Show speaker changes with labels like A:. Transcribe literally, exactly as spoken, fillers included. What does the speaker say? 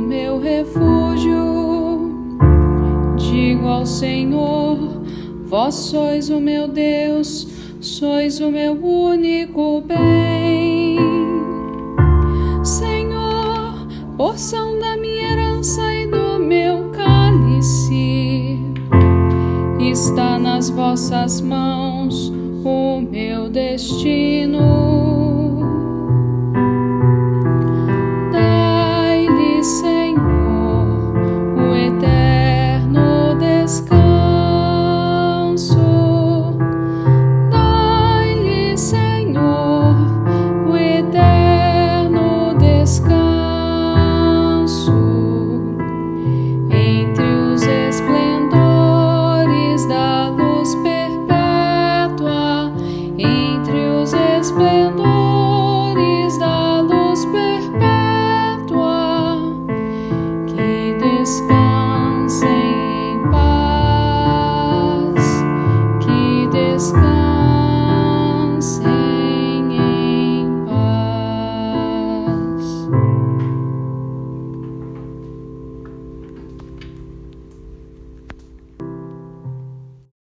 A: meu refúgio. Digo ao Senhor: vós sois o meu Deus, sois o meu único bem. Senhor, porção da minha herança e do meu cálice, está nas vossas mãos o meu destino. Dai-lhe, Senhor, o eterno descanso. Dai-lhe, Senhor, o eterno descanso entre os esplendores da luz perpétua, entre os esplendores da luz perpétua, que descansa.